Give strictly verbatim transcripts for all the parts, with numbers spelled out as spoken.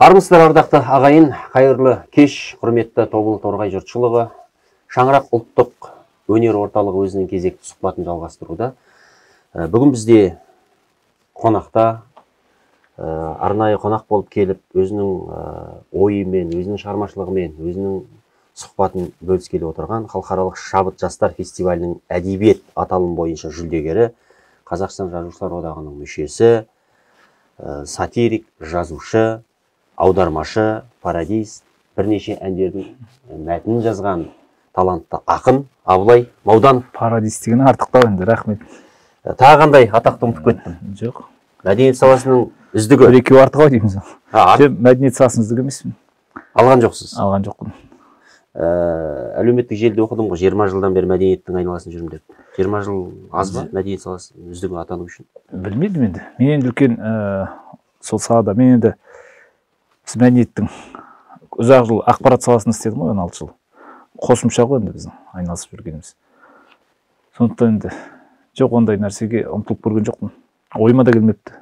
Армысыздар ардақты ағайын, қайырлы кеш, құрметті Тобыл Торғай жұртшылығы. Шаңырақ ұлттық өнер орталығы өзінің кезекті сұхбатын жалғастыруда. Бүгін бізде қонақта, арнайы қонақ болып келіп, өзінің ойымен, өзінің шығармашылығымен, өзінің сұхбатын бөліскелі отырған халықаралық Шабыт жастар фестивалінің әдебиет аталым бойынша жүлдегері, Қазақстан жазушылар одағының мүшесі, сатирик, жазушы, аудармашы, пародист, бірнеше әндердің мәтінін жазған талантты ақын Абылай Мауданов. Пародист деген артықтау енді, рахмет. Тағы қандай атақты ұмытып кеттім? Жоқ. Мәдениет саласының үздігі. Бір екеу артық ау дейміз. Мәдениет саласының үздігі емеспін. Алған жоқсыз? Алған жоқпын. Әлеуметтік желіде оқыдым ғой, жиырма жылдан бері мәдениеттің айналасын жүрмін деп. жиырма жыл аз ба мәдениет саласының үздігі атану үшін? Білмедім енді. Мен енді үлкен сол салада, мен енді біз мәдениеттің ұзақ жыл ақпарат саласында істедім ғой, он алты жыл. Қосымша ғой енді біздің айналысып жүргеніміз. Сондықтан енді жоқ, ондай нәрсеге ұмтылып көрген жоқпын. Ойыма да келмепті.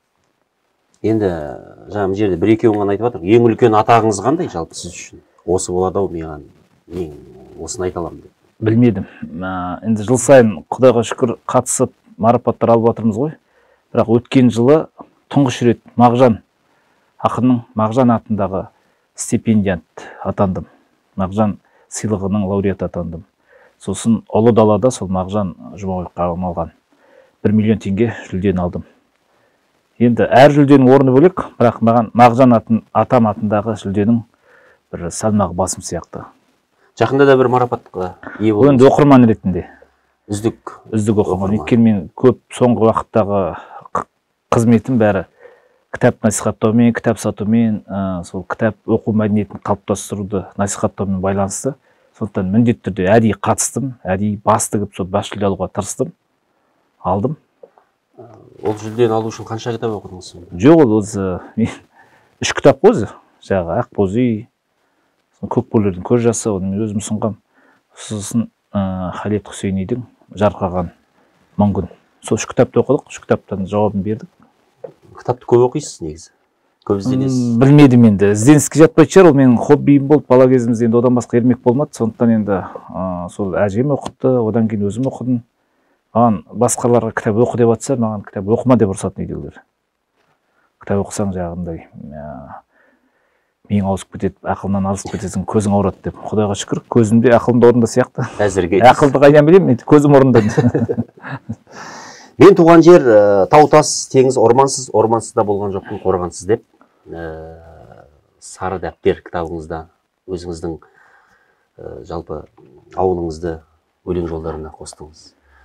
Енді жаңа жерде бір екеуін ғана айтып жатыр. Ең үлкен атағыңыз қандай жалпы сіз үшін? Осы болады ау, маған мен осыны айта аламын деп. Білмедім. Енді жыл сайын Құдайға шүкір қатысып марапаттар алып жатырмыз ғой. Бірақ өткен жылы тұңғыш рет Мағжан ақынның Мағжан атындағы стипендиант атандым. Мағжан сыйлығының лауреаты атандым. Сосын Ұлы далада сол Мағжан Жұмабаевқа арналған бір миллион теңге жүлдені алдым. Енді әр жүлденің орны бөлек, бірақ маған Мағжан атам атындағы жүлденің бір салмағы басым сияқты. Жақында да бір марапатқа ие болдыңыз. Енді оқырман ретінде. Үздік. Үздік оқырман. Өйткені мен көп соңғы уақыттағы қызметім бәрі кітап насихаттаумен, кітап сатумен, сол кітап оқу мәдениетін қалыптастыруды насихаттаумен байланысты. Сондықтан міндетті түрде әдейі қатыстым, әдейі бас тігіп сол бас жүлде алуға тырыстым. Алдым. Ол жүлдені алу үшін қанша кітап оқыдыңыз? Жоқ, ол өзі мен үш кітап қой өзі. Жаңағы Ақбоз үй, Көкбөрлердің көз жасы, оны мен өзім ұсынғам. Сосын Халет Хусейнидің Жарқыраған мың күн. Сол үш кітапты оқыдық, үш кітаптан жауабын бердік. Кітапты көп оқисыз негізі? Көп ізденесіз? Білмедім енді. Ізденіске жатпайтын шығар, ол менің хоббиім болды. Бала кезімізде енді одан басқа ермек болмады. Сондықтан енді сол әжем оқытты, одан кейін өзім оқыдым. Маған басқаларға кітап оқы деп жатса, маған кітап оқыма деп ұрсатын үйдегілер. Кітап оқысаң жағындай миың ауысып кетеді, ақылынан алысып кетесің, көзің ауырады деп. Құдайға шүкір, көзімде ақылым да орында сияқты. Әзірге. Ақылды қайдан білемін, көзім орында. Мен туған жер тау-тас, теңіз, ормансыз, ормансыз да болған жоқпын, қорғансыз деп. Сары дәптер кітабыңызда өзіңіздің жалпы ауылыңызды өлең жолдарына қостыңыз.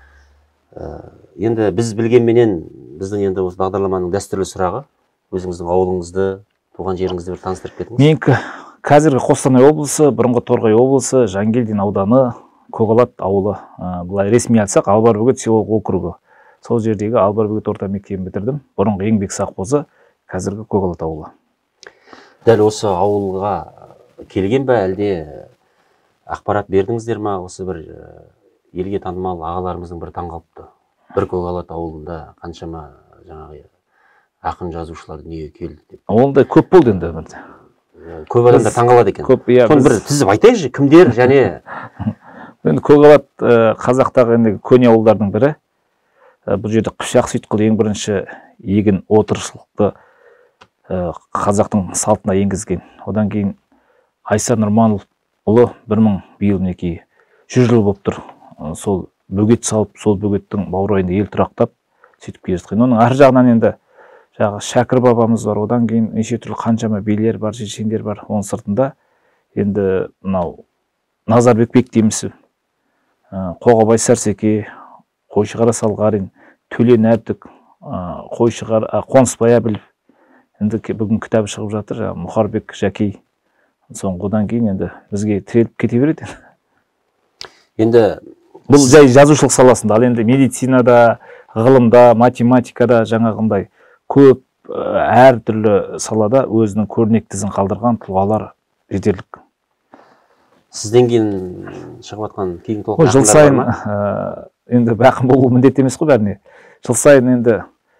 Енді біз білгенменен біздің енді осы бағдарламаның дәстүрлі сұрағы, өзіңіздің ауылыңызды, туған жеріңізді бір таныстырып кетіңіз. Менікі қазіргі Қостанай облысы, бұрынғы Торғай облысы, Жангелдин ауданы, Көгалат ауылы. Бұлай ресми айтсақ, Албарбөгет селолық округі. Сол жердегі Албарбөгет орта мектебін бітірдім. Бұрынғы еңбек сақпозы, қазіргі Көгалат ауылы. Дәл осы ауылға келген бе, әлде ақпарат бердіңіздер ма? Осы бір елге танымал ағаларымыздың бір таңғалыпты. Бір Көгалат ауылында қаншама жаңағы ақын жазушылар дүниеге келді деп. Ол да көп болды енді өмірде. Көп адамдар таңғалады екен. Көп, иә. Соны бір тізіп айтайықшы, кімдер және енді Көгалат қазақтағы енді көне ауылдардың бірі. Бұл жерде Қыпшақ Сейітқұл ең бірінші егін отырықшылықты қазақтың салтына енгізген. Одан кейін Айса Нұрманұлы бір мың биыл мінекей жүз жыл болып тұр. Сол бөгет салып, сол бөгеттің баурайында ел тұрақтап сөйтіп келе жатқан. Оның ар жағынан енді жаңағы Шәкір бабамыз бар, одан кейін неше түрлі қаншама билер бар, шешендер бар. Оның сыртында енді мынау Назарбек Бек дейміз, Қоғабай Сәрсеке, Қойшығара Салғарин, Төлен Әртік, Қонысбай Әбілов, енді бүгін кітабы шығып жатыр, Мұхарбек Жәкей. Соңғыдан кейін енді бізге тіреліп кете береді. Енді бұл жай жазушылық саласында, ал енді медицинада, ғылымда, математикада жаңағындай көп әр түрлі салада өзінің көрнекті ізін қалдырған тұлғалар жетерлік. Сізден кейін шығып жатқан кейін толық жыл сайын енді бақым болу міндет емес қой бәріне. Жыл сайын енді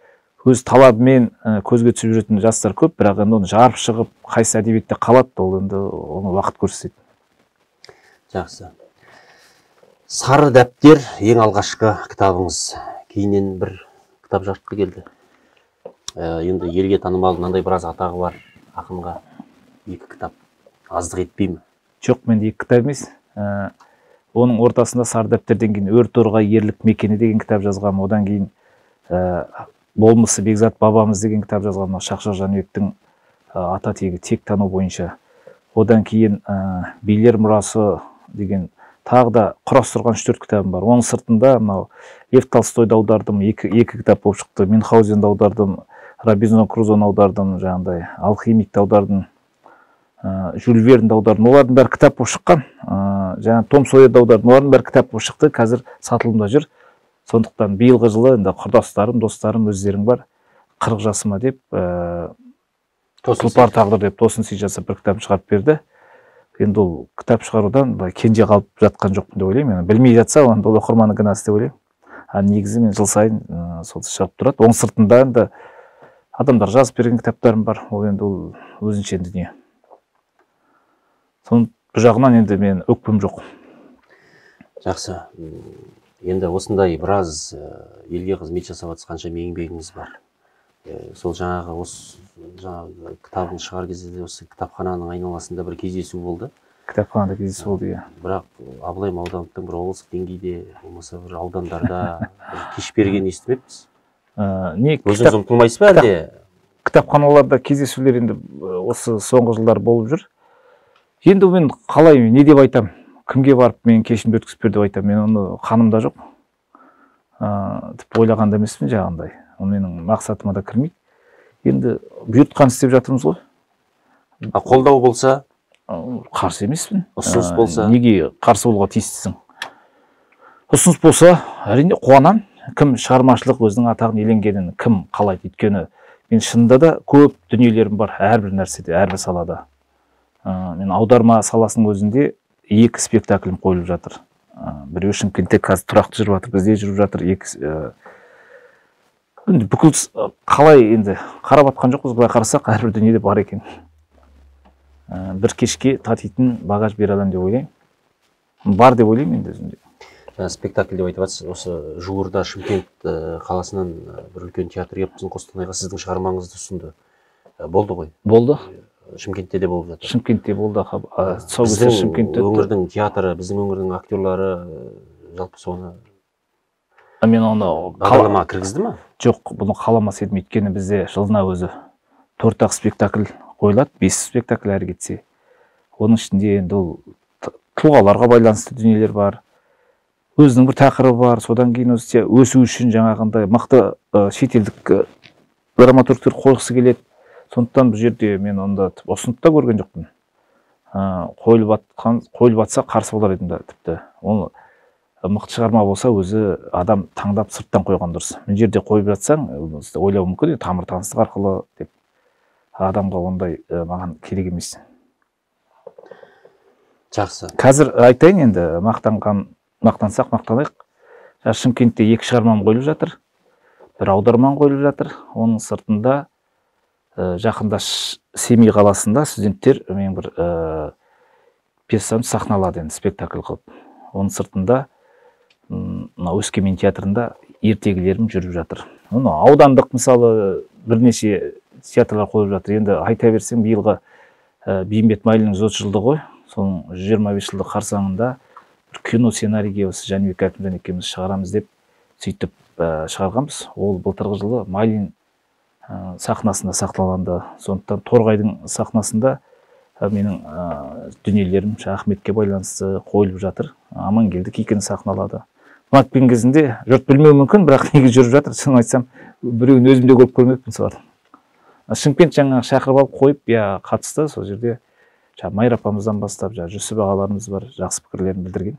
өз талабымен көзге түсіп жүретін жастар көп, бірақ енді оны жарып шығып қайсы әдебиетте қалады, ол енді оны уақыт көрсетеді. Жақсы. Сары дәптер ең алғашқы кітабыңыз. Кейіннен бір кітап жарыққа келді. Енді елге танымал мынандай біраз атағы бар ақынға екі кітап аздық етпей ме? Жоқ, менде екі кітап емес. Оның ортасында Сары дәптерден кейін Өр торғай ерлік мекені деген кітап жазғам. Одан кейін болмысы Бекзат бабамыз деген кітап жазғам. Шақшақ Жәнібектің ата тегі тек тану бойынша. Одан кейін Билер мұрасы деген тағы да құрастырған үш төрт кітабым бар. Оның сыртында мынау Лев Толстойды аудардым, екі, екі кітап болып шықты. Мюнхгаузенді аудардым, Робинзон Крузоны аудардым, жаңағыдай Алхимикті аудардым, Жюль Вернді аудардым. Олардың бәрі кітап болып шыққан. Жаңа Том Сойерді аудардым. Олардың бәрі кітап болып шықты. Қазір сатылымда жүр. Сондықтан биылғы жылы енді құрдастарым, достарым, өздерің бар. қырық жасыма деп, Тұлпар тағдыр деп тосын сый жасап бір кітап шығарып берді. Енді ол кітап шығарудан кенже қалып жатқан жоқпын деп ойлаймын. Білмей жатса, онда ол оқырманның кінәсі деп ойлаймын. А негізі мен жыл сайын сол шығып тұрады. Оның сыртында енді адамдар жазып берген кітаптарым бар. Ол енді ол өзінше дүние. Соның бұл жағынан енді мен өкпем жоқ. Жақсы. Енді осындай біраз елге қызмет жасап жатқанша еңбегіңіз бар. Сол жаңағы осы жаңағы кітабын шығар кезде осы кітапхананың айналасында бір кездесу болды. Кітапханада кездесу болды, иә. Бірақ Абылай аудандықтың бір облыстық деңгейде, болмаса бір аудандарда кеш берген естімеппіз. Не өзіңіз ұмытылмайсыз ба әлде? Кітапханаларда кездесулер енді осы соңғы жылдар болып жүр. Енді мен қалай, не деп айтам? Кімге барып мен кешімді өткізіп бер деп айтам? Мен оны қанымда жоқ. Тіпті ойлағанда емеспін жағандай. Ол менің мақсатыма да кірмейді. Енді бұйыртқан істеп жатырмыз ғой. Қолдау болса? Қарсы емеспін. Ұсыныс болса? Неге қарсы болуға тиістісің? Ұсыныс болса, әрине қуанам. Кім шығармашылық өзінің атағын еленгенін кім қалайды? Өйткені мен шынында да көп дүниелерім бар, әрбір нәрседе, әрбір салада. Мен аударма саласының өзінде екі спектаклім қойылып жатыр. Біреу Шымкентте қазір тұрақты жүріп жатыр, бізде жүріп жатыр. Екі бүкіл қалай енді қарап атқан жоқпыз, былай қарасақ әрбір дүниеде бар екен. Бір кешке татитын багаж бере аламын деп ойлаймын. Бар деп ойлаймын енді өзімде. Спектакль деп айтып жатсыз, осы жуырда Шымкент қаласынан бір үлкен театр келіп біздің Қостанайға сіздің шығармаңызды ұсынды. Болды ғой? Болды. Шымкентте де болып жатыр. Шымкентте болды. Біздің өңірдің театры, біздің өңірдің актерлары жалпы соны мен оны бағдарлама кіргізді ма? Жоқ, бұны қаламас едім. Өйткені бізде жылына өзі төрт-ақ спектакль қойылады, бес спектакль әрі кетсе. Оның ішінде енді ол тұлғаларға байланысты дүниелер бар. Өзінің бір тақырыбы бар. Содан кейін өсу үшін жаңағындай мықты шетелдік драматургтер қойғысы келеді. Сондықтан бұл жерде мен онда ұсынып та көрген жоқпын. Қойылып жатса қарсы болар едім да тіпті. Оны мықты шығарма болса өзі адам таңдап сырттан қойған дұрыс. Мен жерде қойып жатсаң, ойлау мүмкін, тамыр таныстық арқылы деп. Адамға ондай маған керек емес. Жақсы. Қазір айтайын енді, мақтанған, мақтансақ мақтанайық. Шымкентте екі шығармам қойылып жатыр. Бір аудармам қойылып жатыр. Оның сыртында жақында Семей қаласында студенттер мен бір пьесамды сахналады енді спектакль қылып. Оның сыртында Өскемен театрында ертегілерім жүріп жатыр. Оны аудандық мысалы бірнеше театрлар қойып жатыр. Енді айта берсем, биылғы Бейімбет Майлиннің жүз отыз жылдығы ғой. Соның жүз жиырма бес жылдық қарсаңында бір кино сценарийге осы Жәнібек Әкімжан екеуміз шығарамыз деп сөйтіп шығарғанбыз. Ол былтырғы жылы Майлин сахнасында сақталғанды. Сондықтан Торғайдың сахнасында менің дүниелерім Ахметке байланысты қойылып жатыр. Амангелді Кейкіні сахналады. Матпен кезінде жұрт білмеу мүмкін, бірақ неге жүріп жатыр, шын айтсам, біреуін өзімде көріп көрмеппін солар. Шымкент жаңағы шақырып алып қойып, я қатысты, сол жерде Майра апамыздан бастап, Жүсіп ағаларымыз бар, жақсы пікірлерін білдірген.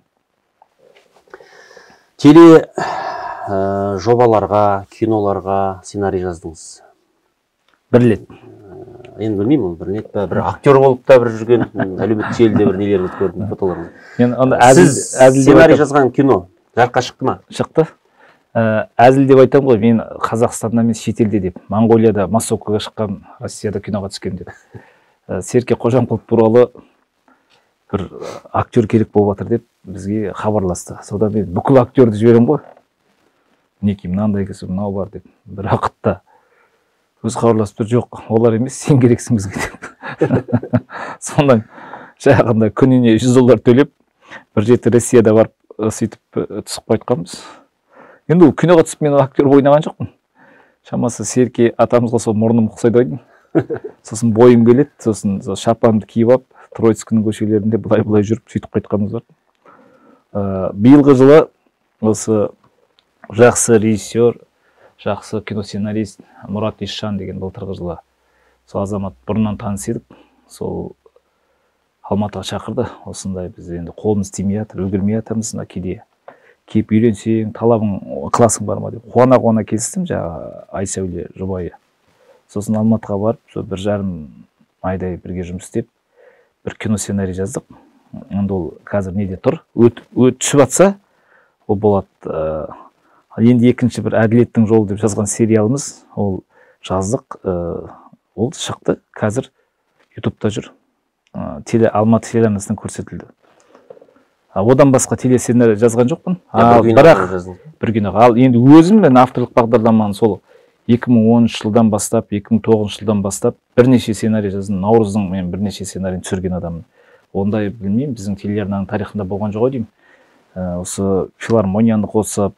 Теле жобаларға, киноларға сценарий жаздыңыз. Бір рет. Енді білмеймін, ол бір рет па, бір актер болып та бір жүрген, әлеуметтік желіде бір нелерді көрдім, фотоларын. Сіз сценарий жазған кино жарыққа шықты ма? Шықты. әзіл деп айтамын ғой, мен Қазақстанда емес шетелде деп, Моңғолияда массовкаға шыққан, Россияда киноға түскен деп. Серке Қожамқұлов туралы бір актер керек болып жатыр деп бізге хабарласты. Содан мен бүкіл актерді жіберем ғой. Неке мынандай кісі мынау бар деп. Бір уақытта өз хабарласып тұр, жоқ, олар емес, сен керексің бізге деп. Сондан жаңағындай күніне жүз доллар төлеп, бір жеті Россияда барып сөйтіп түсіп қайтқанбыз. Енді ол киноға түсіп мен актер ойнаған жоқпын. Шамасы Серке атамызға сол мұрным ұқсайды ойдым. Сосын бойым келеді, сосын шапанды киіп алып, Троицкінің көшелерінде бұлай-бұлай жүріп сөйтіп қайтқанымыз бар. Биылғы жылы осы жақсы режиссер, жақсы киносценарист Мұрат Исшан деген былтырғы жылы сол азамат бұрыннан таныс едік. Сол Алматыға шақырды. Осындай біз енді қолымыз тимей жатыр, үлгермей жатырмыз, кейде келіп үйренсең, талабың, ықыласың бар ма деп қуана-қуана келістім, жаңағы Айсәуле жұбайы. Сосын Алматыға барып, сол бір жарым айдай бірге жұмыс істеп, бір кино сценарий жаздық. Енді ол қазір неде тұр? Өт түсіп жатса, ол болады. Енді екінші бір әділеттің жолы деп жазған сериалымыз, ол жаздық, ол шықты, қазір ютубта жүр. Алматы телеарнасынан көрсетілді. Одан басқа телесценарий жазған жоқпын. Бірақ бір кино. Ал енді өзім мен авторлық бағдарламаны сол екі мың оныншы жылдан бастап, екі мың тоғызыншы жылдан бастап бірнеше сценарий жаздым. Наурыздың мен бірнеше сценарийін түсірген адаммын. Ондай білмеймін, біздің телеарнаның тарихында болған жоқ деймін. Осы филармонияны қосып,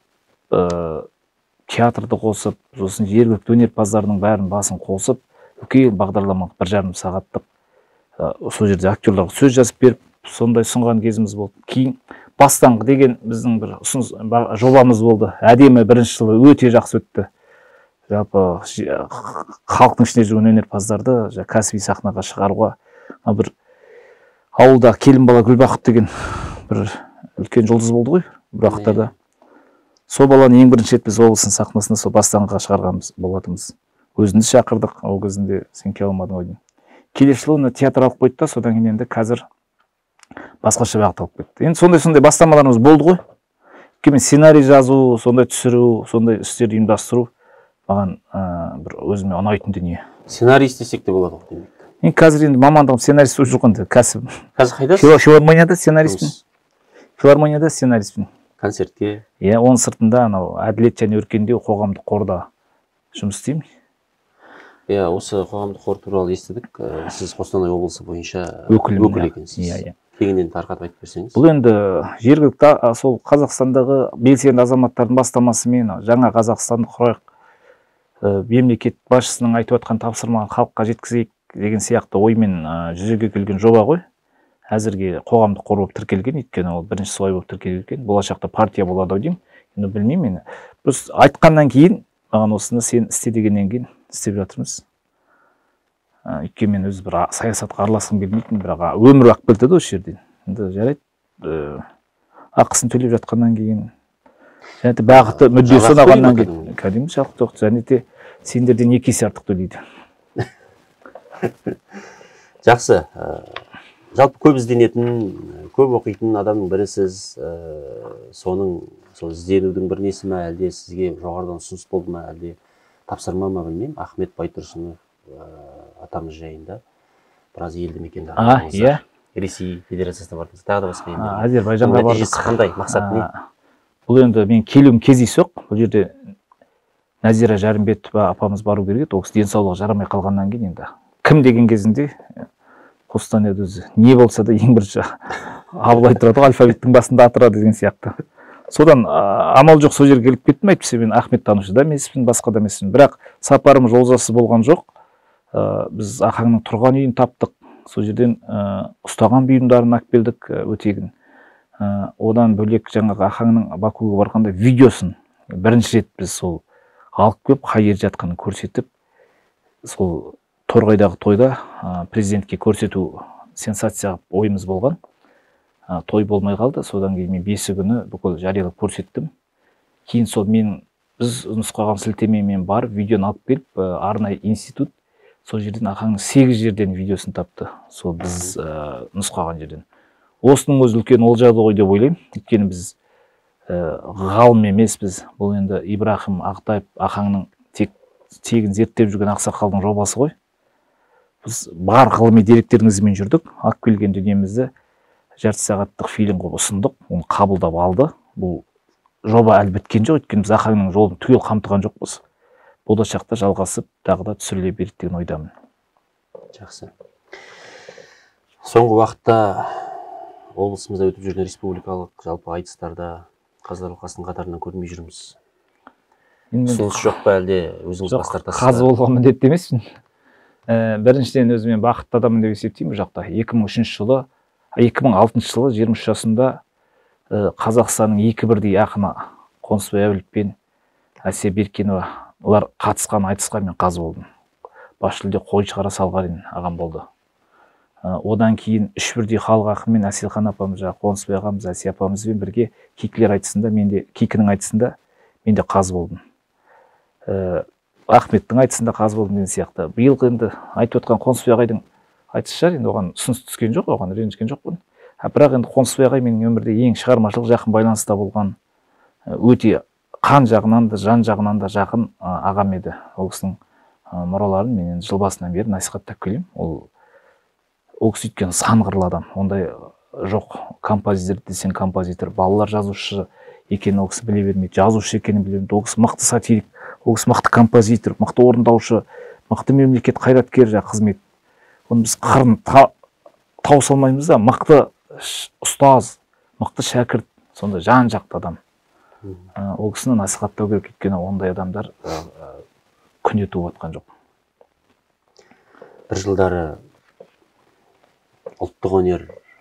театрды қосып, сосын жергілікті өнерпаздарының бәрін басын қосып, үлкен бағдарламалық бір жарым сағаттық сол жерде актерларға сөз жазып беріп, сондай сұнған кезіміз болды. Кейін Бастаңғы деген біздің бір ұсыныс жобамыз болды. Әдемі бірінші жылы өте жақсы өтті. Жалпы халықтың ішінде жүрген өнерпаздарды кәсіби сахнаға шығаруға, бір ауылда келін бала Гүлбақыт деген бір үлкен жұлдыз болды ғой, бір уақыттарда. Сол баланы ең бірінші рет біз облыстың сахнасында сол Бастаңғыға шығарғанбыз болатынбыз. Өзімізді шақырдық, ол кезінде сен келе алмадың ғой. Келесі жылы театр алып қойды да, содан кейін енді қазір басқаша бағыт алып кетті. Енді сондай-сондай бастамаларымыз болды ғой. Мен сценарий жазу, сондай түсіру, сондай істерді ұйымдастыру маған бір өзіме ұнайтын дүние. Сценарист десек те болады ғой демек. Мен қазір енді мамандығым сценарист болып жүрген кәсібім. Қазір қайдасыз? Филармонияда сценаристпін. Филармонияда сценаристпін. Концертке? Иә, оның сыртында анау әділет және өркендеу қоғамдық қорда жұмыс істеймін. Иә, осы қоғамдық қор туралы естідік. Сіз Қостанай облысы бойынша өкіл екенсіз. Кеңінен тарқатып айтып берсеңіз. Бұл енді жергілікті сол Қазақстандағы белсенді азаматтардың бастамасымен жаңа Қазақстанды құрайық, мемлекет басшысының айтып жатқан тапсырманы халыққа жеткізейік деген сияқты оймен жүзеге келген жоба ғой. Әзірге қоғамдық қор болып тіркелген, өйткені ол бірінші солай болып тіркелген. Болашақта партия болады ау деймін. Енді білмеймін. Біз айтқаннан кейін, маған осыны сен істе дегеннен кейін істеп жатырмыз. Өйткені мен өз бір саясатқа араласқым келмейтін, бірақ өмір ақ білді осы жерден. Енді жарайды, ақысын төлеп жатқаннан кейін, және де бағыты мүддесі ұнағаннан кейін, кәдімгі жалқы жоқ, және де сендерден екі есе артық төлейді. Жақсы. Жалпы көп ізденетін, көп оқитын адамның бірісіз, соның сол ізденудің бір несі ме, әлде сізге жоғарыдан ұсыныс болды ма, әлде тапсырма ма білмеймін. Ахмет Байтұрсынов атамыз жайында біраз елді мекенде араласыңыз. Ресей Федерациясына бардыңыз, тағы да басқа елдерге. Әзербайжанға бардық. Нәтижесі қандай, мақсат не? Бұл енді мен келуім кездейсоқ. Бұл жерде Нәзира Жәрімбетова апамыз бару керек еді. Ол кісі денсаулығы жарамай қалғаннан кейін енді кім деген кезінде Қостанайда өзі не болса да ең бірінші Абылай тұрады, алфавиттің басында атырады деген сияқты. Содан амал жоқ сол жерге келіп кеттім. Әйтпесе мен Ахмет танушы да емеспін, басқа да емеспін. Бірақ сапарым жолжасы болған жоқ. Біз Ахаңның тұрған үйін таптық. Сол жерден ұстаған бұйымдарын алып келдік, өтегін. Одан бөлек жаңағы Ахаңның Бакуға барғанда видеосын бірінші рет біз сол алып келіп, қай жерде жатқанын көрсетіп, сол Торғайдағы тойда президентке көрсету сенсация ойымыз болған. Той болмай қалды. Содан кейін мен бесі күні бүкіл жариялап көрсеттім. Кейін сол мен біз нұсқаған сілтемемен барып, видеоны алып келіп, арнайы институт сол жерден Ахаңның сегіз жерден видеосын тапты. Сол біз нұсқаған жерден. Осының өзі үлкен олжа ғой деп ойлаймын. Өйткені біз ғалым емеспіз. Бұл енді Ибрахим Ақтаев Ахаңның тек тегін зерттеп жүрген ақсақалдың жобасы ғой. Біз бар ғылыми деректеріңізбен жүрдік. Алып келген дүниемізді жарты сағаттық фильм қылып ұсындық. Оны қабылдап алды. Бұл жоба әлі біткен жоқ. Өйткені біз Ахаңның жолын түгел қамтыған жоқпыз. Болашақта жалғасып, тағы да түсіріле береді деген ойдамын. Жақсы. Соңғы уақытта облысымызда өтіп жүрген республикалық жалпы айтыстарда қазылар алқасының қатарынан көрмей жүрміз. Ұсыныс жоқ па әлде өзіңіз бас тартасыз? Қазы болған міндетті емеспін. Біріншіден өзімен бақытты адаммын деп есептеймін бұл жақта. екі мың үшінші жылы, екі мың алтыншы жылы жиырма үш жасымда Қазақстанның екі бірдей ақыны Қонысбай Әбілов пен Әсия Беркенова олар қатысқан айтысқа мен қазы болдым. Бас жүлде Қойшығара Салғарин ағам болды. Одан кейін үш бірдей халық ақынымен Әселхан апамыз, Қонысбай ағамыз, Әсия апамызбен бірге Кикілер айтысында, менде Кикінің айтысында менде қазы болдым. Ахметтің айтысында қазы болдым деген сияқты. Биылғы енді айтып отқан Қонысбай ағайдың айтысы шығар, енді оған ұсыныс түскен жоқ, оған ренжіскен жоқпын. Бірақ енді Қонысбай ағай менің өмірде ең шығармашылық жақын байланыста болған, өте қан жағынан да, жан жағынан да жақын ағам еді. Ол кісінің мұраларын мен енді жыл басынан бері насихаттап келемін. Ол ол кісі өйткені сан қырлы адам. Ондай жоқ. Композитор десең композитор, балалар жазушы екенін ол кісі біле бермейді. Жазушы екенін біле бермейді. Ол кісі мықты сатирик, ол кісі мықты композитор, мықты орындаушы, мықты мемлекет қайраткер жа қызмет. Оны біз қырын тауыса алмаймыз да, мықты ұстаз, мықты шәкірт, сонда жан жақты адам. Ол кісіні насихаттау керек, өйткені ондай адамдар күнде туып жатқан жоқ. Бір жылдары ұлттық өнер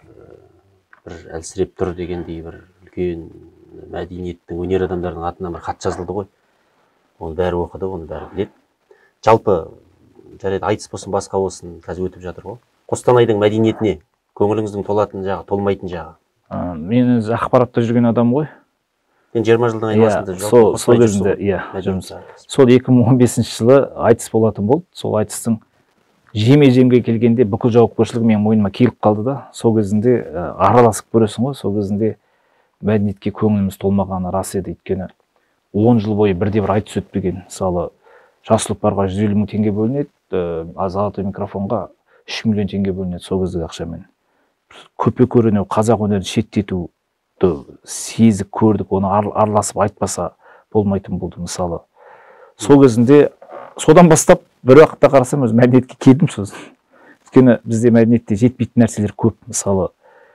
бір әлсіреп тұр дегендей бір үлкен мәдениеттің, өнер адамдарының атынан бір хат жазылды ғой. Оны бәрі оқыды, оны бәрі біледі. Жалпы жарайды айтыс болсын, басқа болсын, қазір өтіп жатыр ғой. Қостанайдың мәдениетіне көңіліңіздің толатын жағы, толмайтын жағы. Мен өзі ақпаратта жүрген адам ғой. Мен жиырма жылдың айналасында сол сол кезінде, иә, сол екі мың он бесінші жылы айтыс болатын болды. Сол айтыстың жеме-жемге келгенде бүкіл жауапкершілігі менің мойныма келіп қалды да, сол кезінде араласып көресің ғой, сол кезінде мәдениетке көңіліміз толмағаны рас еді. Өйткені он жыл бойы бірде бір айтыс өтпеген. Мысалы, жас ұлпарға жүз елу мың теңге бөлінеді, золотой микрофонға үш миллион теңге бөлінеді сол кездегі ақшамен. Көпе-көрінеу қазақ өнерін шеттетуді сезіп көрдік, оны араласып айтпаса болмайтын болды. Мысалы, сол кезінде содан бастап бір уақытта қарасам өз мәдениетке келдім сосын. Өйткені бізде мәдениетте жетпейтін нәрселер көп. Мысалы,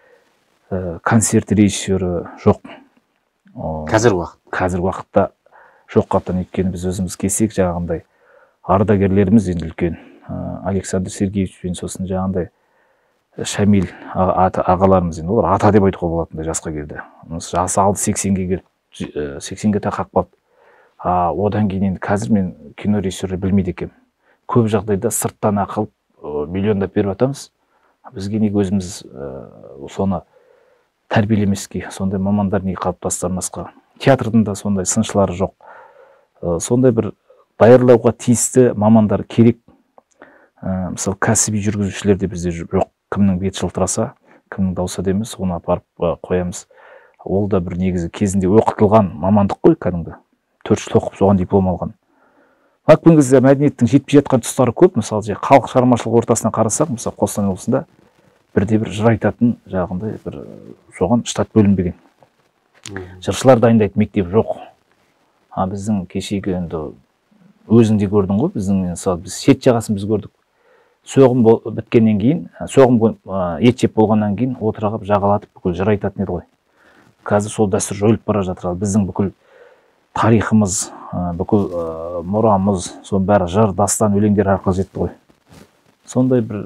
концерт режиссері жоқ. Қазір уақыт. Қазір уақытта жоқ қаттан, өйткені біз өзіміз келсек жаңағындай ардагерлеріміз енді үлкен. Александр Сергеевич пен сосын жаңағындай Шамил ағаларымыз енді олар ата деп айтуға болатындай жасқа келді. Жасы алды сексенге келіп, сексенге тақап қалды. Одан кейін енді қазір мен кино режиссері білмейді екенмін. Көп жағдайда сырттан ақыл миллиондап беріп атамыз. Бізге неге өзіміз соны тәрбиелемеске, сондай мамандар неге қалыптастырмасқа. Театрдың да сондай сыншылары жоқ. Сондай бір даярлауға тиісті мамандар керек. Мысалы, кәсіби жүргізушілер де бізде жоқ. Кімнің бет жылтыраса, кімнің дауса демес, оны апарып қоямыз. Ол да бір негізі кезінде оқытылған мамандық қой, кәдімгі. Төрт жыл оқып соған диплом алған. Бұл кезде мәдениеттің жетпей жатқан тұстары көп. Мысалы, халық шығармашылық ортасына қарасақ, мысалы, Қостанай облысында бірде бір жыр айтатын жағындай бір соған штат бөлінбеген. Жыршылар дайындайтын мектеп жоқ. Біздің кешегі енді өзіңде көрдің ғой, біздің мысалы біз шет жағасын біз көрдік. Соғым біткеннен кейін, соғым ет жеп болғаннан кейін отырағып жағалатып бүкіл жыр айтатын еді ғой. Қазір сол дәстүр жойылып бара жатыр. Біздің бүкіл тарихымыз, бүкіл мұрамыз, соның бәрі жыр, дастан, өлеңдер арқылы жетті ғой. Сондай бір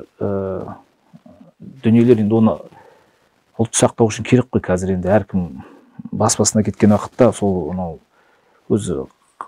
дүниелер енді оны ұлтты сақтау үшін керек қой. Қазір енді әркім бас-басына кеткен уақытта сол өзі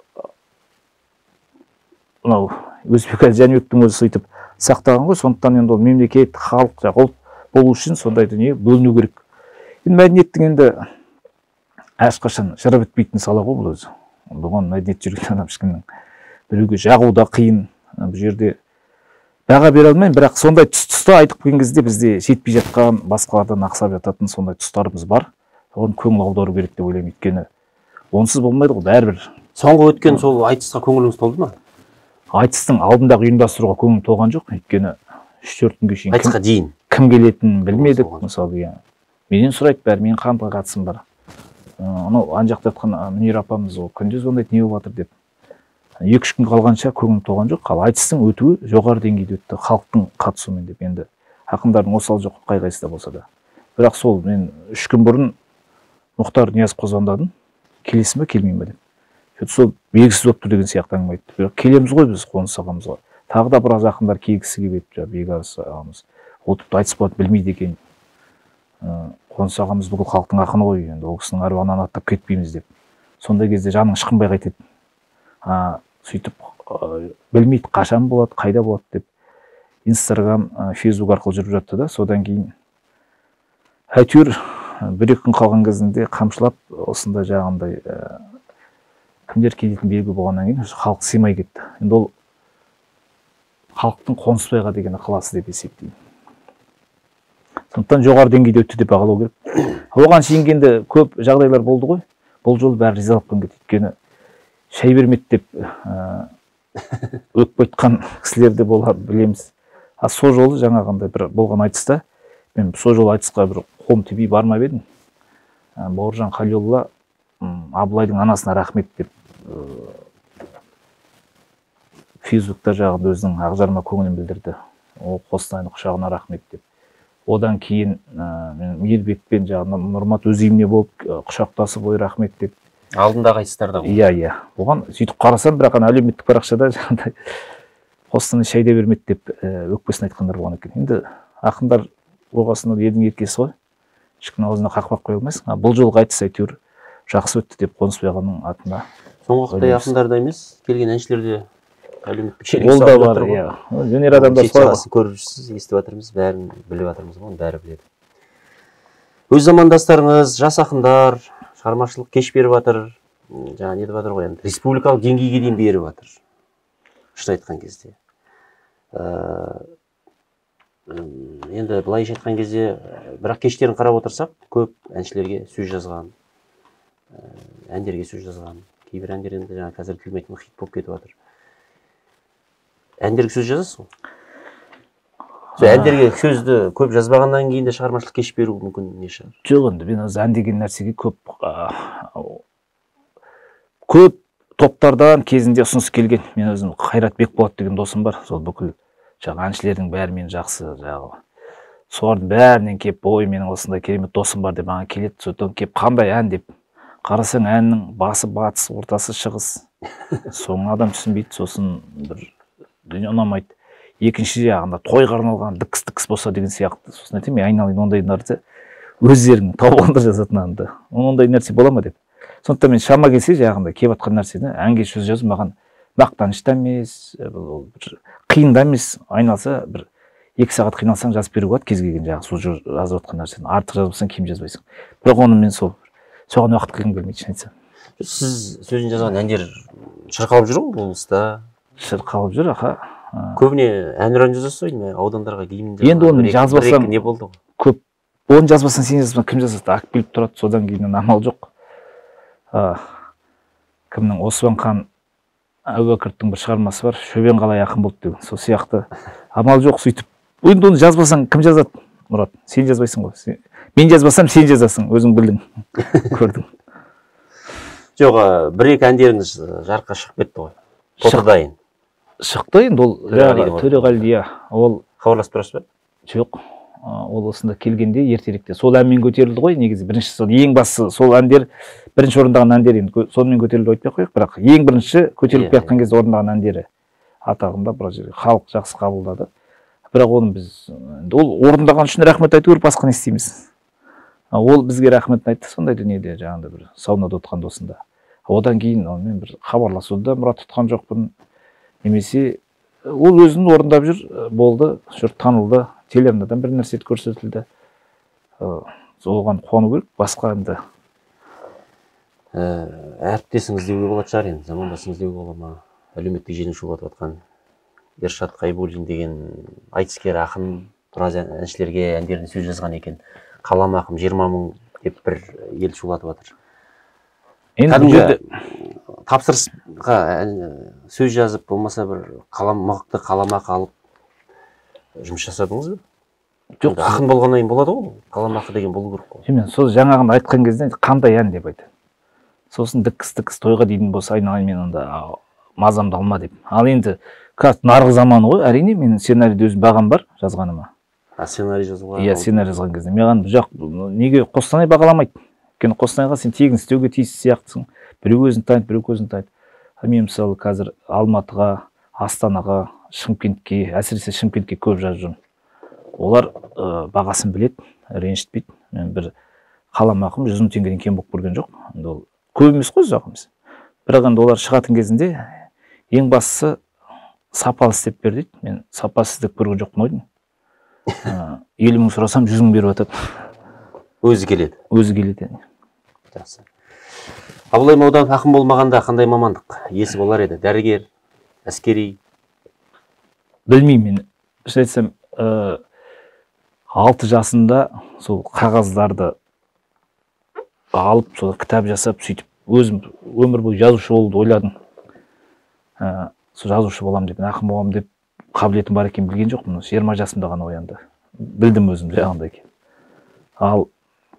Өзбек Әлжанбектің өзі сөйтіп сақтаған ғой. Сондықтан енді ол мемлекет, халық, ұлт болу үшін сондай дүние бөліну керек. Енді мәдениеттің енді әрқашан жыры бітпейтін сала ғой бұл өзі. Бұған мәдениет жүрген адам ешкімнің біреуге жағу да қиын. Бұл жерде баға бере алмаймын, бірақ сондай тұс-тұста айтып келген кезде бізде жетпей жатқан, басқалардан ақсап жататын сондай тұстарымыз бар. оған көңіл аудару керек деп ойлаймын. Өйткені онсыз болмайды ғой, бәрібір. Соңғы өткен сол айтысқа көңіліңіз толды ма? Айтыстың алдындағы ұйымдастыруға көңілім толған жоқ. Өйткені үш төрт күнге шейін айтысқа дейін кім келетінін білмедік. Мысалы, иә. Менен сұрайды бәрі, мен қандай қатысым бар. Анау ана жақта жатқан Мөнер апамыз ол күнде звондайды, не болып жатыр деп. екі үш күн қалғанша көңілім толған жоқ. Ал айтыстың өтуі жоғары деңгейде өтті, халықтың қатысуымен деп. Енді ақындардың осал жоқ қай-қайсысы да болса да. Бірақ сол мен үш күн бұрын Мұхтар Ниязовқа звондадым. Келесің бе, келмеймін бе деп. Сол белгісіз болып тұр деген сияқты әңгіме айтты. Бірақ келеміз ғой біз Қоныс ағамызға. Тағы да біраз ақындар келгісі келіп еді, Бекарыс ағамыз. Ол тіпті айтыс болады білмейді екен. Қоныс ағамыз бүкіл халықтың ақыны ғой, енді ол кісінің аруағынан аттап кетпейміз деп. Сондай кезде жаның ышқынбай қайтеді. А сөйтіп білмейді қашан болады, қайда болады деп. Инстаграм, Фейсбук арқылы жүріп жатты да, содан кейін әйтеуір бір-екі күн қалған кезінде қамшылап осында жағындай кімдер келетін белгі болғаннан кейін халық сыймай кетті. Енді ол халықтың Қонысбайға деген ықыласы деп есептеймін. Сондықтан жоғары деңгейде өтті деп бағалау керек. Оған шейін көп жағдайлар болды ғой. Бұл жолы бәрі ризалықпен кетті. Өйткені шай бермеді деп өкпе айтқан кісілер де болар, білеміз. А сол жолы жаңағындай бір болған айтыста, мен сол жолы айтысқа бір қолым тимей бармап едім. Бауыржан Қалиолла Абылайдың анасына рахмет деп Фейсбукта жағында өзінің ақжарма көңілін білдірді. Ол Қостанайдың құшағына рахмет деп. Одан кейін мен Мейірбекпен жағында Нұрмат өз үйімне болып құшақтасып ой рахмет деп. Алдындағы айтыстарда ғой. Иә, иә. Оған сөйтіп қарасам, бірақ ана әлеуметтік парақшада жаңағыдай Қостанай шайда бермеді деп өкпесін айтқандар болған екен. Енді ақындар болғасын елдің еркесі ғой. Ешкім аузына қақпақ қоя алмайсың. Бұл жолғы айтыс әйтеуір жақсы өтті деп Қонысбай ағаның атына. Соңғы уақытта ақындарда емес, келген әншілерде әлеуметтік желіге ол да бар, иә. Өнер адамдар солай ғой. Көріп жүрсіз, естіп жатырмыз, бәрін біліп жатырмыз ғой, бәрі біледі. Өз замандастарыңыз, жас ақындар шығармашылық кеш беріп жатыр. Жаңа не деп жатыр ғой, енді республикалық деңгейге дейін беріп жатыр. Шын айтқан кезде. Енді былайша айтқан кезде, бірақ кештерін қарап отырсақ, көп әншілерге сөз жазған, әндерге сөз жазған. Кейбір әндер енді жаңа қазір келмейтін хит болып кетіп жатыр. Әндерге сөз жазасыз ғой? Әндерге сөзді көп жазбағаннан кейін де шығармашылық кеш беру мүмкін не шығар? Жоқ, енді мен өзі ән деген нәрсеге көп көп топтардан кезінде ұсыныс келген. Мен өзім Қайрат Бекболат деген досым бар. Сол бүкіл жаңа әншілердің бәрі мен жақсы жаңағы. Солардың бәрінен кеп, ой, менің осындай керемет досым бар деп маған келеді. Содан кеп қандай ән деп қарасаң, әннің басы батыс, ортасы шығыс. Соңын адам түсінбейді, сосын бір дүние ұнамайды. Екінші жағында тойға арналған дікіс-дікіс болса деген сияқты. Сосын айтайын, мен айналайын ондайларды өздерің тауып жазатын анда. Ондай нәрсе бола ма деп. Сондықтан мен шама келсе жағында кеп атқан нәрсені әнге сөз жазу маған мақтаныш та емес, қиын да емес. Айналса бір екі сағат қиналсаң жазып беруге болады кез келген жағы сол жазып отқан нәрсені. Артық жазбасаң кем жазбайсың. Бірақ оны мен сол соған уақыт қылғым келмейді, шын айтсам. Сіз сөзін жазған әндер шырқалып жүр ғой облыста? Шырқалып жүр, аха. Көбіне әнұран жазасыз ғой, аудандарға гимн жазған. Енді оны жазбасам не болды ғой? Көп. Оны жазбасаң сен жазбасаң кім жазады? Ақ биліп тұрады, содан кейін амал жоқ. Кімнің Осман хан Әубәкіровтің бір шығармасы бар, шөбен қалай ақын болды деген. Сол сияқты амал жоқ, сөйтіп. Енді оны жазбасаң кім жазады, Мұрат? Сен жазбайсың ғой. Мен жазбасам сен жазасың, өзің білдің. Көрдің. Жоқ, бір-екі әндеріңіз жарыққа шығып кетті ғой. Потырдайын. Шықты енді ол Төреғали, ол хабарласып тұрасыз ба? Жоқ. Ол осында келгенде ертеректе сол әнмен көтерілді ғой, негізі бірінші сол ең басты сол әндер бірінші орындаған әндер енді сонымен көтерілді айтпай қояйық, бірақ ең бірінші көтеріліп жатқан кезде орындаған әндері атағында бір жерге халық жақсы қабылдады. Бірақ оны біз ол орындаған үшін рахмет айту керек, басқа не істейміз. Ол бізге рахметін айтты, сондай дүниеде жаңағыда бір саунада отқан досында. Одан кейін онымен бір хабарласуда Мұрат тұтқан жоқпын. Немесе ол өзін орындап жүр, болды, жұрт танылды, телеарнадан бір нәрсе көрсетілді. Оған қуану керек, басқа енді. Әріптесіңіз деуге болады шығар енді, замандасыңыз деуге бола ма? Әлеуметтік желіні шулатып жатқан Ершат Қайбуллин деген айтыскер ақын біраз әншілерге әндеріне сөз жазған екен. Қалам ақым жиырма мың деп бір ел шулатып жатыр. Енді бұл жерде тапсырысқа сөз жазып, болмаса бір қалам мықты қаламақы алып жұмыс жасадыңыз ба? Жоқ, ақын болғаннан кейін болады ғой, қаламақы деген болу керек қой. Мен сол жаңағын айтқан кезде қандай ән деп айтады. Сосын діккіс-діккіс тойға дейтін болса, айналайын мен онда мазамды алма деп. Ал енді нарық заманы ғой, әрине мен сценарийді өз бағам бар жазғаныма. А сценарий жазуға? Иә, сценарий жазған кезде. Маған бұл жақ неге Қостанай бағаламайды? Өйткені Қостанайға сен тегін істеуге тиіс сияқтысың. Біреу өзін таниды, біреу көзін таниды. Мен мысалы қазір Алматыға, Астанаға, Шымкентке, әсіресе Шымкентке көп жазып жүрмін. Олар бағасын біледі, ренжітпейді. Мен бір қаламақым жүз мың теңгеден кем болып көрген жоқ. Ол көп емес қой ұзақымыз. Бірақ енді олар шығатын кезінде ең бастысы сапалы істеп бер дейді. Мен сапасыз деп көрген жоқпын ойдың. елу мың сұрасам жүз мың беріп жатады. Өзі келеді. Өзі келеді. Жақсы. Абылай Маудан ақын болмағанда қандай мамандық есі болар еді? Дәрігер, әскери? Білмеймін мен. Шын айтсам, алты жасында сол қағаздарды алып, сол кітап жасап, сөйтіп өзім өмір бойы жазушы болуды ойладым. Сол жазушы боламын деп, ақын боламын деп қабілетім бар екен білген жоқпын. жиырма жасымда ғана оянды. Білдім өзім жаңағындай екен. Ал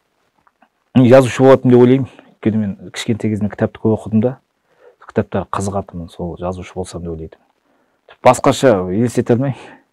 жазушы болатынмын деп ойлаймын. Өйткені мен кішкентай кезімде кітапты көп оқыдым да, кітаптар қызығатынмын, сол жазушы болсам деп ойлайтын. Басқаша елестете алмаймын.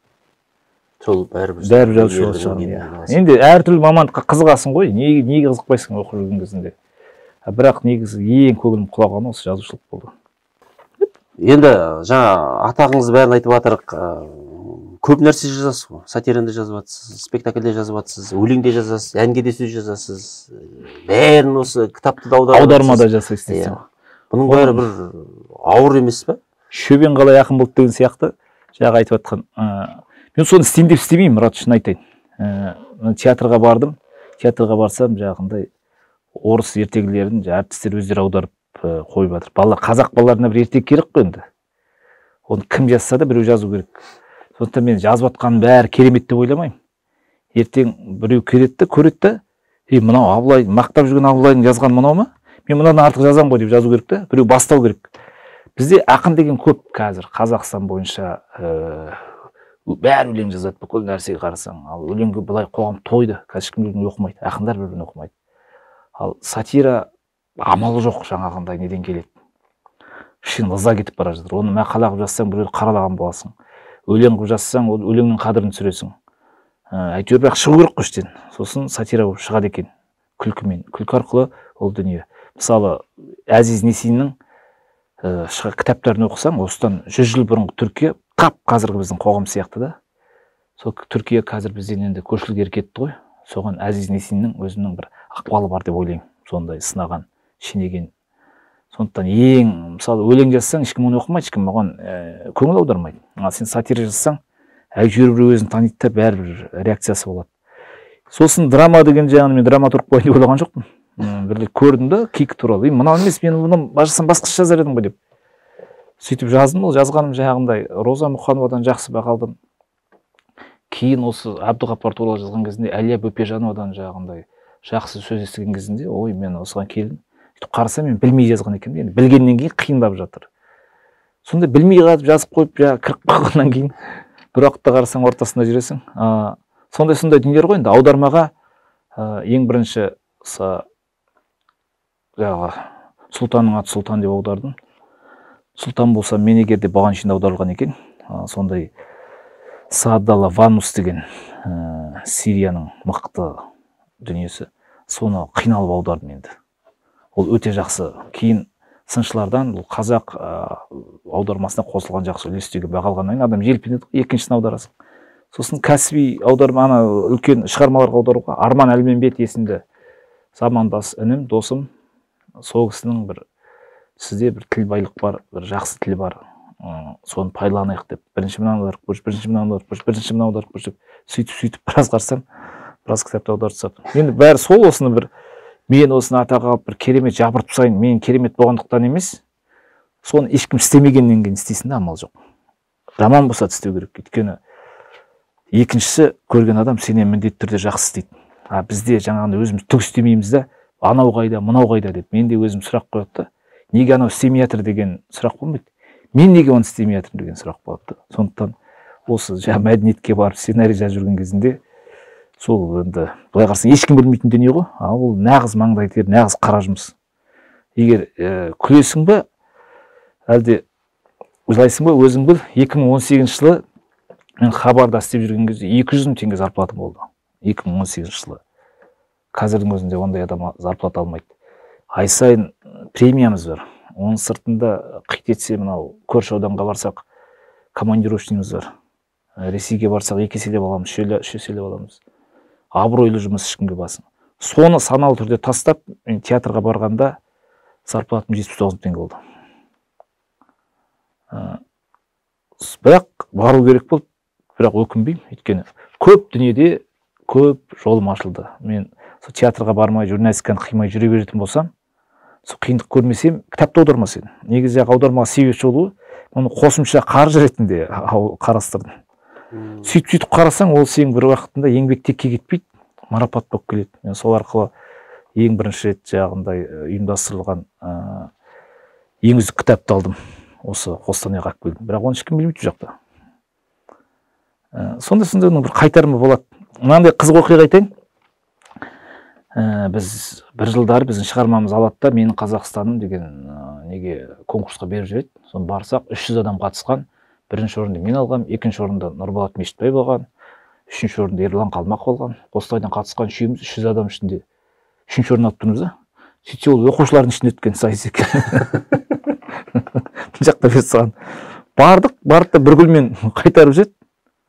Сол бәрібір жазушы болсам. Енді әртүрлі мамандыққа қызығасың ғой, неге қызықпайсың оқып жүрген кезінде. Бірақ негізі ең көңілім құлағаны осы жазушылық болды. Енді жаңа атағыңыз бәрін айтып жатырық, көп нәрсе жазасыз ғой. Сатираны жазып жатсыз, спектакльде жазып жатсыз, өлеңде жазасыз, әнге де сөз жазасыз. Бәрін осы кітапты да аудармада жасайсыз. Бұның бәрі бір ауыр емес пе? Шөбен қалай ақын болды деген сияқты жаңа айтып жатқан. Мен соны істеймін деп істемеймін, Мұрат, шын айтайын. Театрға бардым. Театрға барсам жаңағындай орыс ертегілерін әртістер өздері аударып қойып жатыр. Балалар, қазақ балаларына бір ертегі керек қой енді. Оны кім жазса да біреу жазу керек. Сондықтан мен жазып жатқаным бәрі керемет деп ойламаймын. Ертең біреу керетті, көретті. Ей, мынау Абылай, мақтап жүрген Абылайдың жазған мынау ма? Мен мынадан артық жазамын ғой деп жазу керек та. Біреу бастау керек. Бізде ақын деген көп қазір Қазақстан бойынша бәрі өлең жазады, бүкіл нәрсеге қарасаң. Ал өлеңге былай қоғам тойды, қазір ешкім өлең оқымайды, ақындар бір-бірін оқымайды. Ал сатира амалы жоқ жаңағындай неден келеді. Шын ыза кетіп бара жатыр. Оны мақала қылып жазсаң, біреуді қаралаған боласың. Өлең қылып жазсаң, ол өлеңнің қадірін түсіресің. Әйтеуір бірақ шығу керек қой іштен. Сосын сатира болып шығады екен. Күлкімен. Күлкі арқылы ол дүние. Мысалы, Әзиз Несиннің кітаптарын оқысаң, осыдан жүз жыл бұрынғы Түркия қап қазіргі біздің қоғам сияқты да. Сол Түркия қазір бізден енді көшілгері кетті ғой. Соған Әзиз Несиннің өзінің бір ықпалы бар деп ойлаймын. Сондай сынаған, шенеген. Сондықтан ең, мысалы, өлең жазсаң, ешкім оны оқымайды, ешкім оған көңіл аудармайды. Ал сен сатира жазсаң, әйтеуір бір өзін таниды да бәрібір реакциясы болады. Сосын драма деген жағын мен драматург болайын деп ойлаған жоқпын. Бірлік көрдім да, кик туралы. Мынау емес, мен оны басқаша басқаша жазар едім ғой деп. Сөйтіп жаздым, ол жазғаным жаңағындай Роза Мұқановадан жақсы баға алдым. Кейін осы Әбдіғапар туралы жазған кезінде Әлия Бөпежановадан жаңағындай жақсы сөз естіген кезінде, ой, мен осыған келдім. Сөйтіп қарасам, мен білмей жазған екенмін. Енді білгеннен кейін қиындап жатыр. Сонда білмей қалып жазып қойып, жаңа кіріп қалғаннан кейін бір уақытта қарасаң ортасында жүресің. Сондай сондай дүниелер ғой. Енді аудармаға ең бірінші жаңағы Сұлтанның аты Сұлтан деп аудардым. Сұлтан болса мен егер де бұған ішінде аударылған екен. Сондай Саадалла Ванус деген Сирияның мықты дүниесі. Соны қиналып аудардым енді. Ол өте жақсы. Кейін сыншылардан бұл қазақ аудармасына қосылған жақсы үлестеуге бағалғаннан кейін адам желпінеді, екіншісін аударасың. Сосын кәсіби аударма, ана үлкен шығармаларға аударуға Арман Әлменбет есімді замандас інім, досым, сол кісінің бір сізде бір тіл байлық бар, бір жақсы тіл бар, соны пайдаланайық деп, бірінші мынаны аударып көрші, бірінші мынаны аударып көрші, бірінші мынаны аударып көрші, сөйтіп сөйтіп біраз қарсам, біраз кітапты аударып тастадым. Енді бәрі сол осыны бір мен осыны атаға алып бір керемет жабыртып тастайын, мен керемет болғандықтан емес, соны ешкім істемегеннен кейін істейсің де, амал жоқ. Жаман болса істеу керек. Өйткені екіншісі көрген адам сенен міндетті түрде жақсы істейді. А бізде жаңағыдай өзіміз түк істемейміз да, анау қайда, мынау қайда деп менде өзім сұрақ қояды да. Неге анау істемей жатыр деген сұрақ болмайды. Мен неге оны істемей жатырмын деген сұрақ болады да. Сондықтан осы жаңа мәдениетке барып сценарий жазып жүрген кезінде сол енді былай қарасаң ешкім білмейтін дүние ғой. А ол нағыз маңдай тер, нағыз қара жұмыс. Егер ә, күлесің бе, әлде ойлайсың ба, өзің біл, екі мың он сегізінші жылы мен хабарда істеп жүрген кезде екі жүз мың теңге зарплатам болды. екі мың он сегізінші жылы. Қазірдің өзінде ондай адам зарплата алмайды. Ай сайын премиямыз бар. Оның сыртында қит етсе мынау көрші ауданға барсақ командировочныйымыз бар. Ресейге барсақ екі еселеп аламыз, үш еселеп аламыз. Абыройлы жұмыс ешкімге басын. Соны саналы түрде тастап, мен театрға барғанда зарплатым жетпіс тоғыз мың теңге болды. Бірақ бару керек болды, бірақ өкінбеймін, өйткені көп дүниеде көп жолым ашылды. Мен сол театрға бармай, журналистиканы қимай жүре беретін болсам, сол қиындық көрмесем, кітапты аудармас едім. Негізі аудармаға себепші болуы, оны қосымша қаржы ретінде қарастырдым. Сөйтіп-сөйтіп қарасаң, ол сенің бір уақытында еңбек текке кетпейді, марапат болып келеді. Мен сол арқылы ең бірінші рет жағындай ұйымдастырылған ең үздік кітапты алдым. Осы Қостанайға алып келдім. Бірақ оны ешкім білмейді жақта. Сондай-сондай оның бір қайтарымы болады. Мынандай қызық оқиға айтайын. Біз бір жылдары біздің шығармамыз алады да, менің Қазақстаным деген неге конкурсқа беріп жүреді. Соны барсақ, үш жүз адам қатысқан. Бірінші орынды мен алғам, екінші орында Нұрболат Мешітбай болған, үшінші орында Ерлан Қалмақ болған. Қостанайдан қатысқан үшеуміз үш жүз адам ішінде үшінші орын алып тұрмыз да. Сөйтсе ол оқушылардың ішінде өткен сайыс екен. Бұл жақта бес саған. Бардық, барды да бір гүлмен қайтарып жет.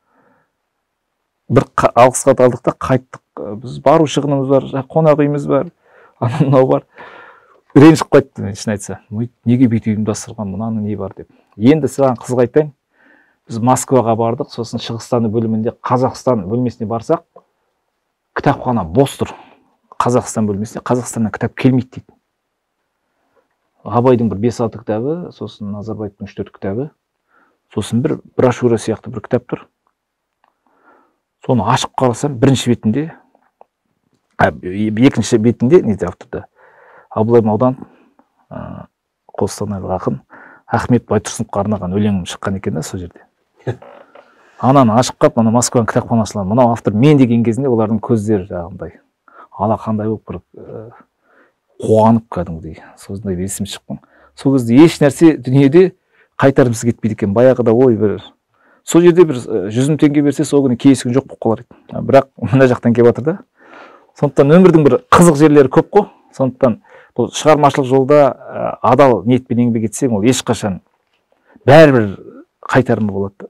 Бір алғыс хат алдық та қайттық. Біз бару шығынымыз бар, қонақ үйіміз бар, анау бар. Ренжіп қайтты, мен шын айтса. Неге бүйтіп ұйымдастырған, мынаның не бар деп. Енді саған қызық айтайын. Біз Москваға бардық, сосын Шығыстану бөлімінде Қазақстан бөлмесіне барсақ, кітапхана бос тұр. Қазақстан бөлмесіне Қазақстаннан кітап келмейді дейді. Абайдың бір бес алты кітабы, сосын Назарбаевтың үш төрт кітабы, сосын бір брошюра сияқты бір кітап тұр. Соны ашып қарасам, бірінші бетінде, екінші бетінде, неде авторда, Абылай Маудан, Қостанайлық ақын, Ахмет Байтұрсыновқа арнаған өлеңім шыққан екен да сол жерде. Ананы ашып қап, ана Москваның кітапханасынан, мынау автор мен деген кезінде олардың көздері жағындай. Ала қандай болып бір қуанып кәдімгідей. Сондай есім шыққан. Сол кезде еш нәрсе дүниеде қайтарымсыз кетпейді екен. Баяғыда ой бір. Сол жерде бір жүз мың теңге берсе, сол күні кейесі күн жоқ болып қалар еді. Бірақ мына жақтан келіп жатыр да. Сондықтан өмірдің бір қызық жерлері көп қой. Сондықтан бұл шығармашылық жолда адал ниетпен еңбек етсең, ол ешқашан бәрібір қайтарымы болады.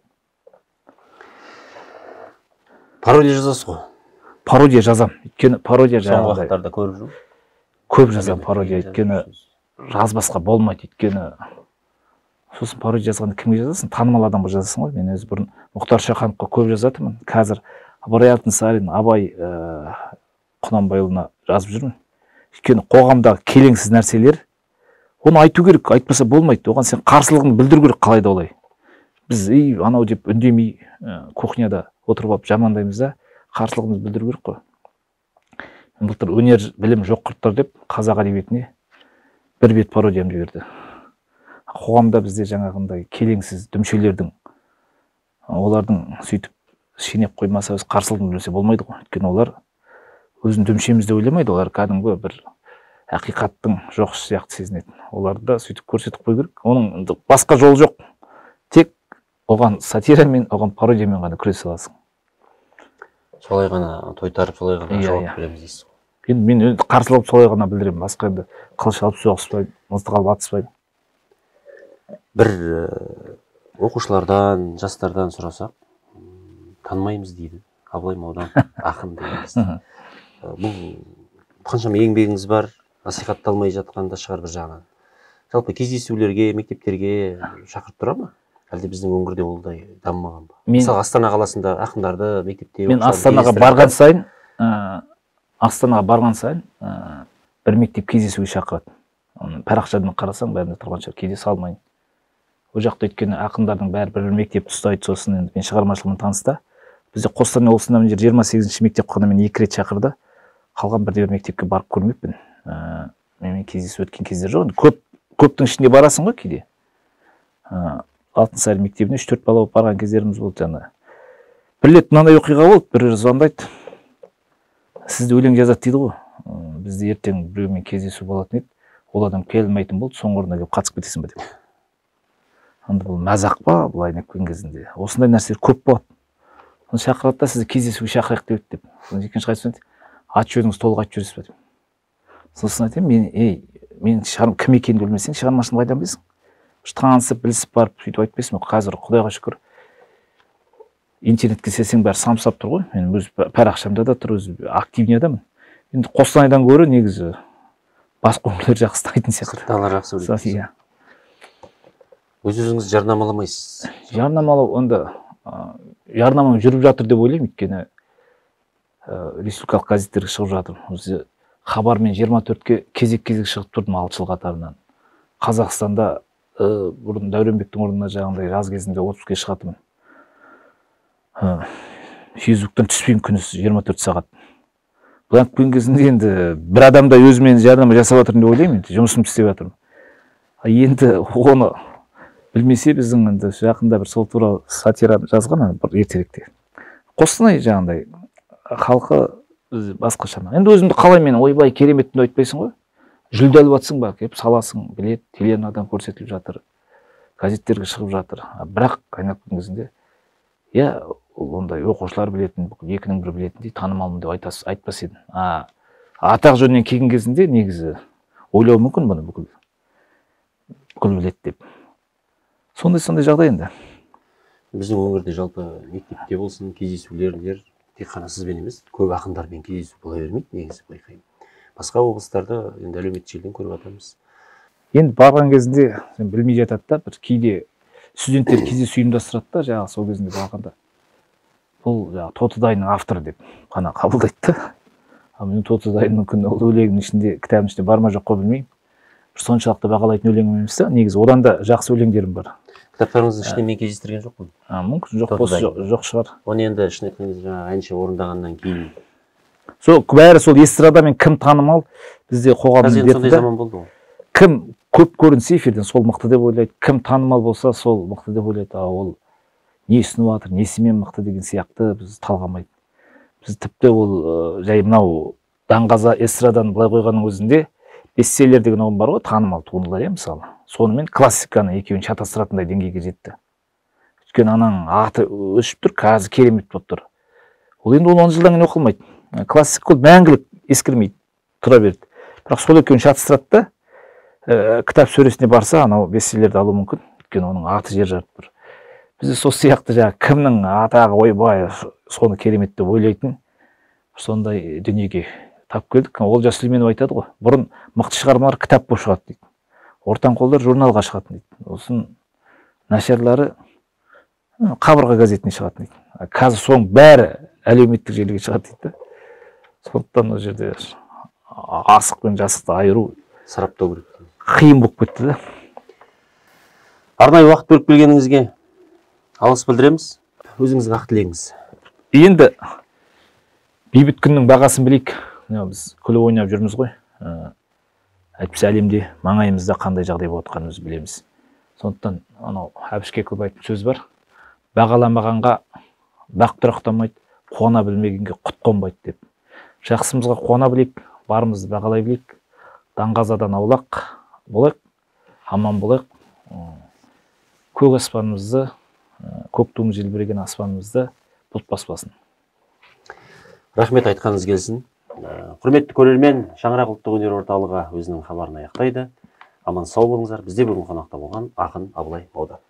Пародия жазасыз ғой? Пародия жазам. Өйткені пародия соңғы уақыттарда көріп жүрмін. Көп жазам пародия. Өйткені жазбасқа болмайды. Өйткені сосын пародия жазғанда кімге жазасың? Танымал адамға жазасың ғой. Мен өзі бұрын Мұхтар Шахановқа көп жазатынмын. Қазір Ыбырай Алтынсарин, Абай Құнанбайұлына жазып жүрмін. Өйткені қоғамдағы келеңсіз нәрселер, оны айту керек, айтпаса болмайды. Оған сен қарсылығын білдіру керек, қалай да олай. Біз ей анау деп үндемей кухняда отырып алып жамандаймыз да, қарсылығымызды білдіру керек қой. Былтыр өнер білім жоқ құрттар деп қазақ әдебиетіне бір бет пародиям жіберді. Қоғамда бізде жаңағындай келеңсіз дүмшелердің, олардың сөйтіп шенеп қоймаса өз қарсылығын білсе болмайды ғой. Өйткені олар өзін дүмшемізді ойламайды, олар кәдімгі бір ақиқаттың жоқшы сияқты сезінеді. Оларды да сөйтіп көрсетіп қой керек. Оның басқа жол жоқ. Тек оған сатирамен, оған пародиямен ғана күресе аласың. Солай ғана тойтарып, солай ғана жауап береміз дейсіз ғой. Енді мен қарсылығымды солай ғана білдіремін. Басқа енді қылыш алып соғыспаймын, мылтық алып атыспаймын. Бір оқушылардан, жастардан сұрасақ, танымаймыз дейді. Абылай Маудан ақын дейді. Бұл қаншама еңбегіңіз бар, насихатталмай жатқанда шығар бір жағынан. Жалпы кездесулерге, мектептерге шақырып тұра ма? Әлде біздің өңірде олдай дамымаған ба? Мысалы Астана қаласында ақындарды мектепте... Мен Астанаға барған сайын, Астанаға барған сайын бір мектеп кездесуге шақырады. Парақшадан қарасаң, бәрінде тұрған шығар, кейде салмайын. Ол жақта өйткені ақындардың бәрі бір мектепті ұстайды, сосын мен шығармашылығымен таныста. Бізде Қостанай облысында жиырма сегізінші мектеп құрғанда мені екі рет шақырды. қалған бірде бір мектепке барып көрмеппін. Ә, менімен кездесіп өткен кездер жоқ. Көп, көптің ішінде барасың ғой кейде. Ә, Алтынсарин мектебіне үш төрт бала болып барған кездеріміз болды жаңа. Бір рет мынандай оқиға болды, бір звондайды. Сізді өлең жазады дейді ғой. Бізде ертең біреумен кездесу болатын еді. Ол адам келмейтін болды, соңғы орнына келіп қатысып кетесің бе деп. Анда бұл мазақ па, былай неткен кезінде. Осындай нәрселер көп болады. Оны шақырады да, сізді кездесуге шақырайық деп деп. Соны екінші қайтып сөйледі. Аты жөніңізді толық айтып жүресіз бе деп. Сосын айтамын, мен, ей, мен шығарм кім екенін білмесең, шығармашылығын қайдан білесің? Танысып, білісіп барып, сөйтіп айтпайсың ба? Қазір Құдайға шүкір. Интернетке селсең бәрі самсап тұр ғой. Мен өз парақшамда да тұр, өз активный адаммын. Енді Қостанайдан гөрі негізі бас қоңырлар жақсы айтын сияқты. Сырттағылар жақсы біледі. Иә. Өз өзіңізді жарнамаламайсыз. Жарнамалау онда жарнама жүріп жатыр деп ойлаймын, өйткені республикалық газеттерге шығып жатыр. Өзі хабармен жиырма төртке кезек-кезек шығып тұрдым алты жыл қатарынан. Қазақстанда бұрын Дәуренбектің орнына жағындай жаз кезінде отызге шығатымын. Фейсбуктан түспеймін күніз жиырма төрт сағат. Бұдан күн кезінде енді бір адамда өзімен жарнама жасап жатырмын деп ойлаймын, жұмысымды істеп жатырмын. Енді оны білмесе біздің енді жақында бір сол туралы сатира жазған бір ертеректе. Қостанай жағындай халқы басқаша. Енді өзімді қалай мен ойбай кереметтің айтпайсың ғой. Жүлде алып жатсың ба, кеп саласың, білет, телеарнадан көрсетіліп жатыр, газеттерге шығып жатыр. Бірақ қайнап күн кезінде, иә, ондай оқушылар білетін, екінің бір білетіндей танымалмын деп айтас, айтпас едім. А, атақ жөнінен келген кезінде негізі ойлау мүмкін бұны бүкіл, бүкіл білет деп. Сондай-сондай жағдай енді. Біздің өңірде жалпы мектепте болсын, кездесулерлер тек қана сізбен емес, көп ақындармен кездесу бола бермейді, негізі байқаймын. Басқа облыстарда енді әлеуметтік желіден көріп жатамыз. Енді барған кезінде білмей жатады да, бір кейде студенттер кездесу ұйымдастырады да, жаңағы сол кезінде барғанда. Бұл жаңағы Тотыдайының авторы деп қана қабылдайды да. Мен Тотыдайының мүмкін ол өлеңнің ішінде, кітабының ішінде бар ма жоқ қой білмеймін. Бір соншалықты бағалайтын өлеңім емес та, негізі одан да жақсы өлеңдерім бар. Кітаптарыңыздың ішінде мен кездестірген жоқпын. Мүмкін жоқ болса жоқ шығар. Оны енді шын айтқан кезде жаңағы әнші орындағаннан кейін. Сол бәрі сол эстрадамен кім танымал бізде қоғамның бетінде. Кім көп көрінсе эфирден сол мықты деп ойлайды. Кім танымал болса сол мықты деп ойлайды. А ол не ұсынып жатыр, несімен мықты деген сияқты біз талғамайды. Біз тіпті ол жай мынау даңғаза эстрадан былай қойғанның өзінде бестселлер деген ұғым бар ғой, танымал туындылар иә мысалы. Сонымен классиканы екеуін шатастыратындай деңгейге жетті. Өйткені ананың аты өсіп тұр, қазір керемет болып тұр. Ол енді он жылдан кейін оқылмайды. Классик ол мәңгілік ескірмейді, тұра берді. Бірақ сол екеуін шатастырады да, кітап сөресіне барса, анау бестселлерді алу мүмкін. Өйткені оның аты жер жарып тұр. Бізде сол сияқты жаңағы кімнің атағы ойбай, соны керемет деп ойлайтын сондай дүниеге тап келдік. Олжас Сүлейменов айтады ғой, бұрын мықты шығармалар кітап болып шығады дейді. Ортан қолдар журналға шығатын дейді. Осын нашарлары қабырға газетіне шығатын дейді. Қазір соның бәрі әлеуметтік желіге шығады дейді. Сондықтан ол жерде асық пен жасықты айыру сараптау керек. Қиын болып кетті да. Арнайы уақыт бөліп келгеніңізге алғыс білдіреміз. Өзіңіздің ақ тілегіңіз. Енді бейбіт күннің бағасын білейік. Біз күліп ойнап жүрміз ғой. Әйтпесе әлемде маңайымызда қандай жағдай болып жатқанын білеміз. Сондықтан анау Әбіш Кекілбаевтың сөзі бар. Бағаламағанға бақ тұрақтамайды, қуана білмегенге құт қонбайды деп. Жақсымызға қуана білейік, барымызды бағалай білейік, даңғазадан аулақ болайық, аман болайық. Көк аспанымызды, көк туым желбіреген аспанымызды бұлт баспасын. Рахмет, айтқаныңыз келсін. Құрметті көрермен, Шаңырақ ұлттық өнер орталығы өзінің хабарын аяқтайды. Аман сау болыңыздар. Бізде бүгін қонақта болған ақын Абылай Молда.